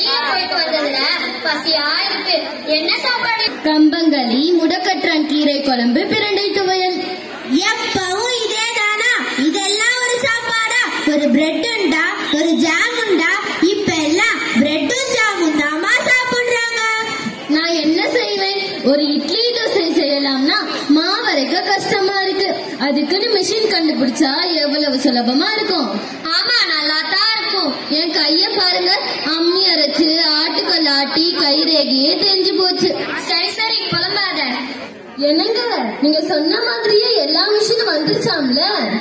வெளியே போயிட்டு வந்ததுல பசியா இருக்கு. என்ன சாப்பாடு? கம்பங்களி, முடக்கற்றான் கீரை குழம்பு, பிரண்டை துவையல். எப்பவும் இதேதானா? இதெல்லாம் ஒரு சாப்பாடா? ஒரு பிரெட் உண்டா, ஒரு ஜாம் உண்டா? இப்ப எல்லாம் பிரெட்டும் ஜாமும் தாமா சாப்பிடுறாங்க. நான் என்ன செய்வேன்? ஒரு இட்லி தோசை செய்யலாம்னா மாவரைக்க கஷ்டமா இருக்கு. அதுக்குன்னு மிஷின் கண்டுபிடிச்சா எவ்வளவு சுலபமா இருக்கும். ஆமா, நல்லா தான் இருக்கும். என் கைய பாருங்க, அம்மி அரைச்சு ஆட்டுக்கல் ஆட்டி கைரேகையே தெரிஞ்சு போச்சு. சரி சரி, புலம்பாத. என்னங்க, நீங்க சொன்ன மாதிரியே எல்லா மிஷினும் வந்துருச்சாம்ல?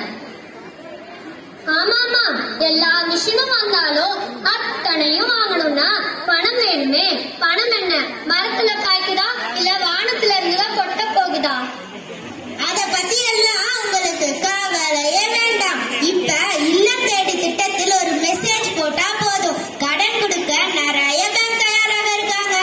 ஆமாமா, எல்லா மிஷினும் வந்தாலும் அத்தனையும் வாங்கணும்னா பணம் வேணுமே. பணம் என்ன மரத்துல காய்க்குதா இல்ல வானத்துல இருந்துதான் கொட்ட போகுதா? அத பத்தி எல்லாம் உங்களுக்கு கவலையே வேண்டாம். இப்ப இல்லம் தேடி திட்டத்தில் ஒரு மெசேஜ் போட்டா போதும், கடன் கொடுக்க நிறைய பேங்க் தயாராக இருக்காங்க.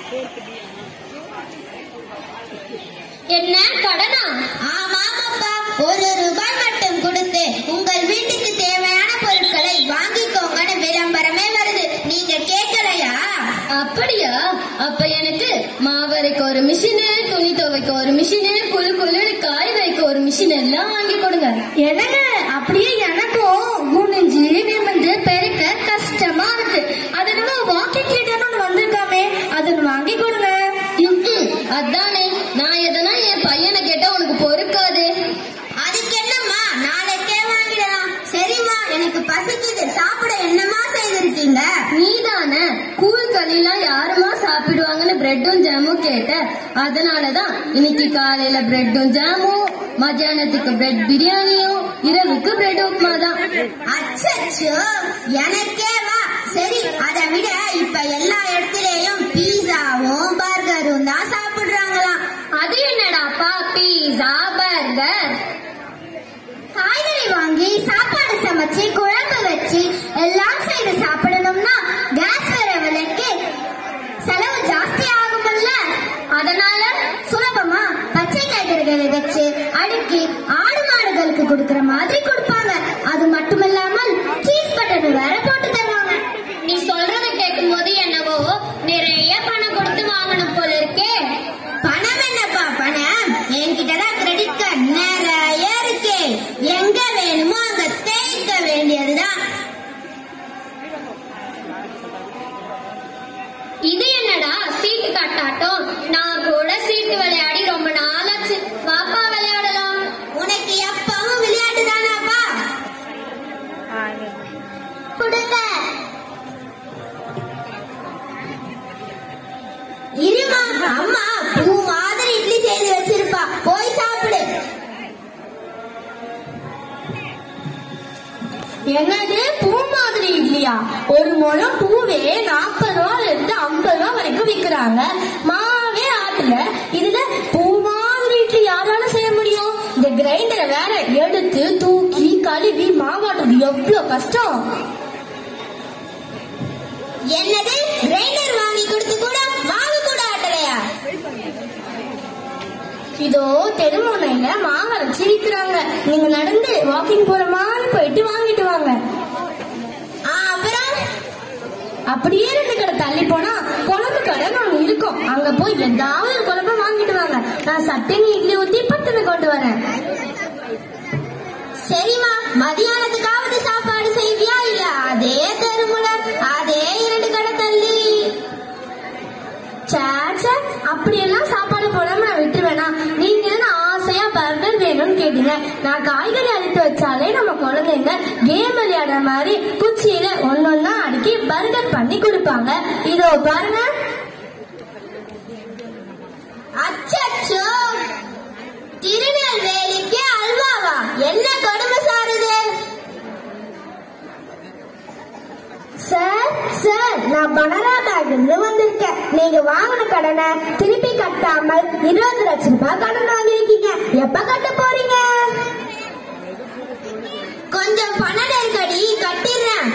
என்ன கடனா? ஆமாமாப்பா, ₹1 மட்டும் கொடுத்து உங்கள் வீட்டுக்கு தேவையான பொருட்களை வாங்கிக்கோங்கன்னு விளம்பரமே வருது. நீங்க கேட்கலையா? அப்படியா? அப்ப எனக்கு மாவரைக்க ஒரு மிஷினு, துணி துவைக்க ஒரு மிஷினு, குழு குழுன்னு காய் வைக்க ஒரு மிஷின் எல்லாம் வாங்கி கொடுங்க. என்னங்க, அப்படியே எனக்கும் குனிஞ்சு நிமிந்து பெருக்க கஷ்டமா இருக்கு. அது நம்ம வாக்கிங் கிட்டன்னு வந்திருக்காமே, அது வாங்கி கொடுங்க. அதானே, நான் எதனா என் பையனை கேட்டா உனக்கு பொறுக்காது. அதுக்கு என்னம்மா, நாளைக்கே வாங்கிடலாம். சரிம்மா, எனக்கு பசிக்குது, சாப்பிட என்னமா செய்திருக்கீங்க? நீதானே கூழ் களிலாம் யாருமா சாப்பிடுவாங்கன்னு பிரெட்டும் ஜாமும் கேட்ட. அதனாலதான் இன்னைக்கு காலையில பிரெட்டும் ஜாமும், மத்தியானத்துக்கு பிரெட் பிரியாணியும், இரவுக்கு பிரெட் உப்புமா தான். அச்சச்சோ, எனக்கே வா. சரி, அதை விட இப்ப எல்லா இடத்துலயும் பீஸாவும் பர்கரும் தான் சாப்பிடுறாங்களாம். அது என்னடாப்பா பீஸா பர்கர்? காய்கறி வாங்கி சாப்பாடு சமைச்சு குழம்பு வச்சு எல்லாம் செய்து சாப்பிடணும்னா கேஸ் வர விலைக்கு செலவு ஜாஸ்தி ஆகும்ல. அதனால சுலபமா பச்சை காய்கறிகளை வச்சு அடுக்கி ஆடு மாடுகளுக்கு கொடுக்கற மாதிரி கொடுப்பாங்க. அது மட்டுமில்லாமல் சீஸ் பட்டர் வேற போட்டு தருவாங்க. நீ சொல்றத கேட்கும் போது என்னவோ நிறைய பணம் கொடுத்து வாங்கணும் போல இருக்கே. பணம் என்னப்பா பணம்? என்கிட்டதான் கிரெடிட் கார்டு நிறைய இருக்கு. எங்க வேணுமோ அங்க தேய்க்க வேண்டியதுதான். இது என்னடா சீட்டு கட்டாட்டம்? நான் கூட சீட்டு விளையாடி ரொம்ப நாளாச்சு. பாப்பா விளையாடலாம். உனக்கு எப்பவும் விளையாட்டு தானாப்பா? கொடுங்க. இருமா, அம்மா பூ மாதிரி இட்லி செய்து வச்சிருப்பா, போய் சாப்பிடு. என்னது பூ மாதிரி இட்லியா? ஒரு முழம் பூவே 40 ரூபாயில இருந்து 50 ரூபாய் வரைக்கும் விக்கிறாங்க. மாவே ஆட்டுல, இதுல பூ மாதிரி இட்லி யாரால செய்ய முடியும்? இந்த கிரைண்டரை வேற எடுத்து தூக்கி கழுவி மாவாட்டுறது எவ்வளவு கஷ்டம். என்னது, கிரைண்டர் வாங்கி கொடுத்து கூட மாவு கூட ஆட்டலையா? இதோ தெருமுனையில மாவரைச்சி விற்கிறாங்க. நீங்க நடந்து வாக்கிங் போற மாதிரி போயிட்டு வாங்கிட்டு வாங்க. அப்புறம் அப்படியே 2 கடை தள்ளி போனா குழம்பு கடை ஒண்ணு இருக்கும். அங்க போய் ஏதாவது ஒரு குழம்பு வாங்கிட்டு வாங்க. நான் சட்டினி இட்லி ஊத்தி பத்துன்னு கொண்டு வரேன். சரிம்மா, மதியானத்துக்காவது சாப்பாடு செய்வியா இல்ல அதே தெருமுனை அதே 2 கடை தள்ளி? சாச்சா, அப்படியெல்லாம் சாப்பாடு போடாம நான் விட்டுருவேனா? நீங்க ஆசையா பர்கர் வேணும்னு கேட்டீங்க. நான் காய்கறி அடித்து வச்சாலே நம்ம குழந்தைங்க கேம் விளையாடுற மாதிரி குச்சியில ஒன்னொன்னா அடுக்கி பர்கர் பண்ணி கொடுப்பாங்க. இதோ பாருங்க. அச்சச்சோ, திருநெல்வேலிக்கு அல்வாவா? என்ன கொடுமை சாருது? சார் சார், நான் பனானா பேக்ல வந்திருக்கேன். நீங்க வாங்கின கடனை திருப்பி கட்டாமல் 20 லட்சம் ரூபாய் கடன் வாங்கிருக்கீங்க. எப்ப கட்ட போறீங்க? கொஞ்சம் பணம் நெருக்கடி, கட்டிடுறேன்.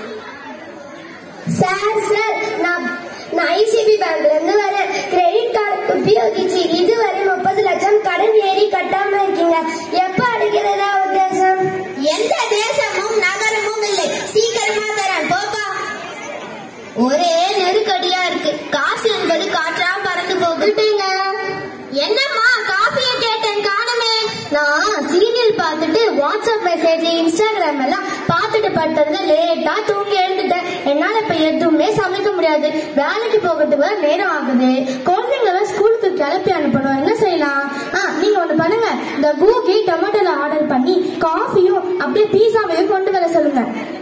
சார் சார், நான் ஐசிபி பேங்க்ல இருந்து வரேன். கிரெடிட் கார்டு உபயோகிச்சு இதுவரை 30 லட்சம் கடன் ஏறி கட்டாம இருக்கீங்க. எப்ப அடைக்கிறதா உத்தேசம்? எந்த தேசமும் நகரமும் இல்லை. சீக்கிரமா தரேன், போப்பா. ஒரே நெருக்கடியா இருக்கு. காசு என்பது காற்றா பறந்து போகுதுங்க. என்னம்மா காஃபியை கேட்டேன் காணுமே. நான் சீரியல் பார்த்துட்டு வாட்ஸ்அப் மெசேஜ் இன்ஸ்டாகிராம் எல்லாம் பார்த்துட்டு பட்டதுல லேட்டா தூங்கி எழுந்துட்டேன். என்னால இப்ப எதுவுமே சமைக்க முடியாது. வேலைக்கு போகிறதுக்கு நேரம் ஆகுது. குழந்தைங்கள ஸ்கூலுக்கு கிளப்பி அனுப்பணும். என்ன செய்யலாம்? நீங்க ஒண்ணு பண்ணுங்க, இந்த கூகி டொமேட்டோல ஆர்டர் பண்ணி காஃபியும் அப்படியே பீஸாவையும் கொண்டு வர சொல்லுங்க.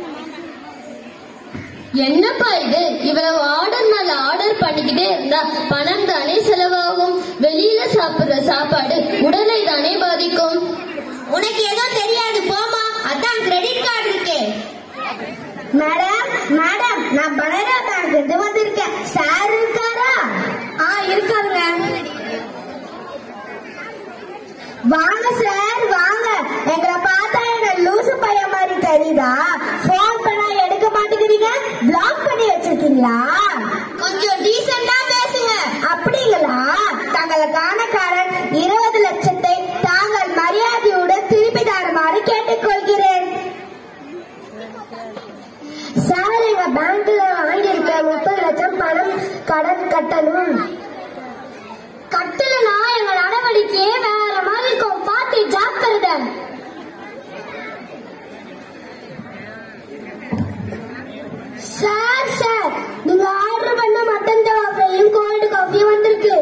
என்னப்பா இது, இவ்வளவு ஆர்டர் மேல ஆர்டர் பண்ணிக்கிட்டே இருந்தா பணம் தானே செலவாகும். வெளியில சாப்பிடுற சாப்பாடு உடலை தானே பாதிக்கும். உனக்கு ஏதோ தெரியாது போமா, அதான் கிரெடிட் கார்டு இருக்கே. மேடம் மேடம், நான் பனானா பேங்க் இருந்து வந்திருக்கேன். சார் இருக்காரா? இருக்காருங்க. வாங்க சார் வாங்க. எங்களை பார்த்தா என்ன லூசு பையன் மாதிரி தெரியுதா? போன் பண்ணா எடுக்க மாட்டேங்கிறீங்க. பிளாக் பண்ணி வச்சிருக்கீங்களா? கொஞ்சம் டீசெண்டா பேசுங்க. அப்படிங்களா? தங்களுக்கான கடன் 20 லட்சத்தை தாங்கள் மரியாதையுடன் திருப்பி தருமாறு கேட்டுக்கொள்கிறேன். சார், எங்க பேங்க்ல வாங்கியிருக்க 30 லட்சம் பணம் கடன் கட்டணும். கட்டலனா எங்க நடவடிக்கையே வேற மாதிரி இருக்கும். பார்த்து ஜாக்கிரதை. சார் சார், நீங்க ஆர்டர் பண்ண மட்டன் தவாஃபையும் கோல்டு காஃபியும் வந்திருக்கு.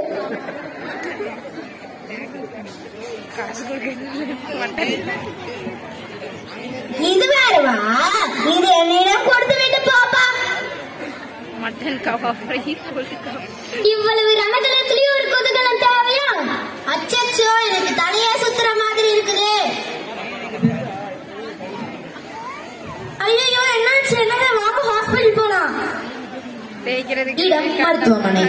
இது வேறவா? இது என்னிடம் கொடுத்து விட்டு போப்பா. மட்டன் கவாஃபை இவ்வளவு ரணகலத்திலயும் ஒரு குதூகலம் தேவையா? அச்சச்சோ, எனக்கு தலையா சுத்துற மாதிரி இருக்குது. ஐயோ, என்னாச்சு? என்னங்க? வாங்க ஹாஸ்பிட்டல் போலாம். தேய்க்கிறதுக்கு இடம் மருத்துவமனை.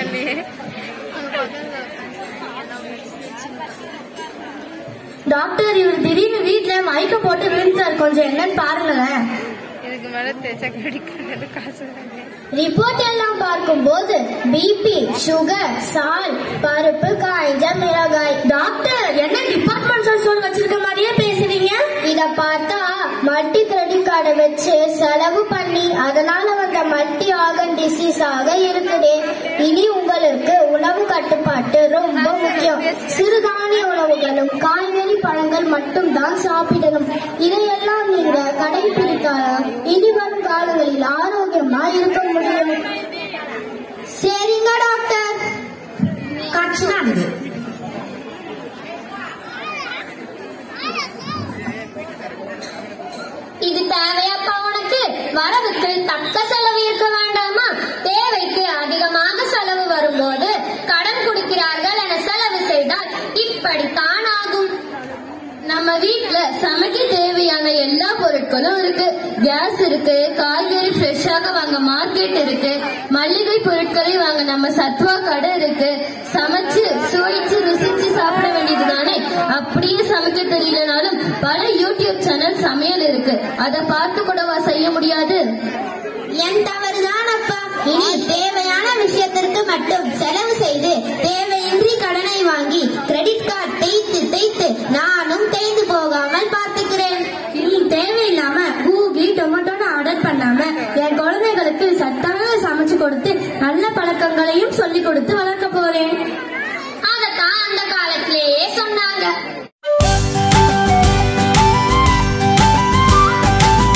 டாக்டர், இவர் திடீர்னு வீட்டுல மயக்க போட்டு விழுந்தார். கொஞ்சம் என்னன்னு பாருங்களேன். இதுக்கு மேல தேய்ச்சா கிரெடிட் கார்டு காசு. ரிப்போர்ட் எல்லாம் பார்க்கும் போது பிபி, சுகர், சால், பருப்பு, காய்ஞ்ச மிளகாய். டாக்டர், என்ன டிபார்ட்மெண்ட் ஸ்டோர் வச்சிருக்க மாதிரியே பேசுறீங்க? இத பார்த்தா மல்டி கிரெடிட் கார்டை வச்சு செலவு பண்ணி அதனால வந்த மல்டி ஆர்கன் டிசீஸ் ஆக இருக்குது. இனி உங்களுக்கு உணவு கட்டுப்பாட்டு ரொம்ப முக்கியம். சிறுதானிய உணவுகளும் காய்கறி பழங்கள் மட்டும் தான் சாப்பிடணும். இதையெல்லாம் நீங்க கடைபிடித்தால் இனி வரும் காலங்களில் ஆரோக்கியமா இருக்க முடியும். சரிங்க டாக்டர். கட்சினானது. இது தேவையாப்பா உனக்கு? வரவுக்கு தக்க செலவு இருக்க வேண்டாமா? தேவைக்கு அதிகமாக செலவு வரும்போது கடன் கொடுக்கிறார்கள் என செலவு செய்தால் இப்படித்தான் ஆகும். நம்ம வீட்டுல சமைக்க தேவையான எல்லா பொருட்களும் இருக்கு. கேஸ் இருக்கு, காய்கறி ஃப்ரெஷ்ஷாக வாங்க மார்க்கெட் இருக்கு, மளிகை பொருட்களை வாங்க நம்ம சத்வா கடை இருக்கு. சமைச்சு சுவைச்சு ருசிச்சு சாப்பிட வேண்டியது தானே. அப்படியே சமைக்க தெரியலனாலும் பல யூடியூப் சேனல் சமையல் இருக்கு. அதை பார்த்து கூடவா செய்ய முடியாது? என் தவறுதான் அப்பா. இனி தேவையான விஷயத்திற்கு மட்டும் செலவு செய்து தேவையின்றி கடனை வாங்கி கிரெடிட் கார்டு தேய்த்து தேய்த்து நானும் தேய்ந்து போகாமல் பார்த்துக்கிறேன். இனி தேவையில்லாம கூகி டொமேட்டோன்னு ஆர்டர் பண்ணாம என் குழந்தைகளுக்கு சத்தான சமைச்சு கொடுத்து நல்ல பழக்கங்களையும் சொல்லி கொடுத்து வளர்க்க போறேன்.